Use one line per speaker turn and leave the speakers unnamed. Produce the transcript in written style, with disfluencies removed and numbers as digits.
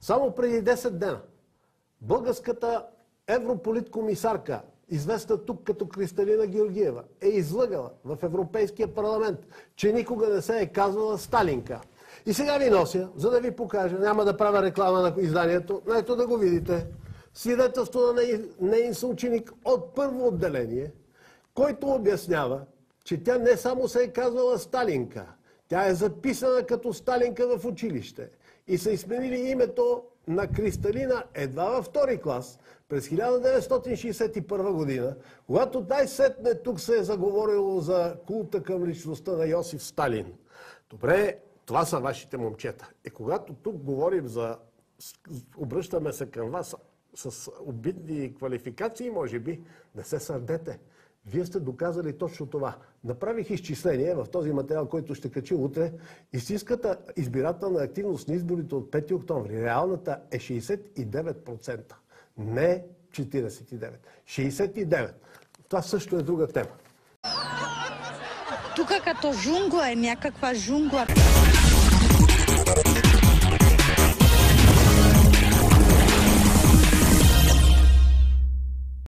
Само преди 10 дена българската европолиткомисарка, известна тук като Кристалина Георгиева, е излъгала в Европейския парламент, че никога не се е казвала Сталинка. И сега ви нося, за да ви покажа, няма да правя реклама на изданието, но ето да го видите, свидетелство на неин съученик от първо отделение, който обяснява, че тя не само се е казвала Сталинка, тя е записана като Сталинка в училище и са изменили името на Кристалина едва във втори клас през 1961 година, когато най-сетне тук се е заговорило за култа към личността на Йосиф Сталин. Добре, това са вашите момчета. И когато тук говорим за... обръщаме се към вас с обидни квалификации, може би, не се сърдете. Вие сте доказали точно това. Направих изчисление в този материал, който ще качи утре. Истинската избирателна активност на изборите от 5 октомври, реалната е 69%. Не 49%. 69%. Това също е друга тема.
Тук като жунгла е някаква жунгла.